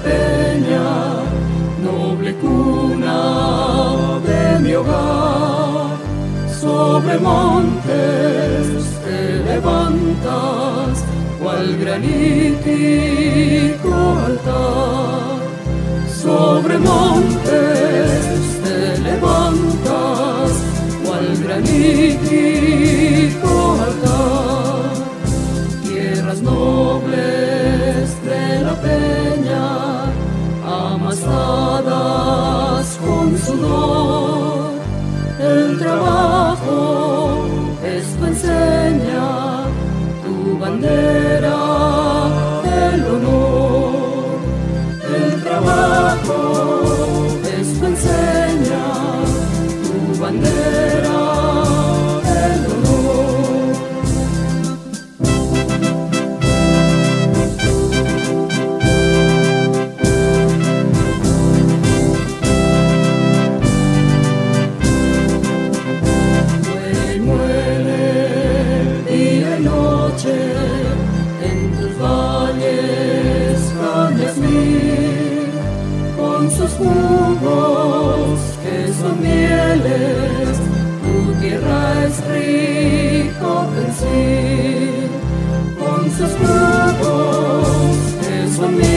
peña, noble cuna de mi hogar. Sobre montes te levantas, cual granítico altar. Sobre montes te levantas, cual granítico altar. Tierras nobles de la peña, amasadas con sudor. El trabajo esto enseña, tu bandera, el honor. El trabajo esto enseña, tu bandera, el honor. En tus valles cañas mil, con sus jugos que son mieles, tu tierra es rico en sí. Con sus jugos que son mieles,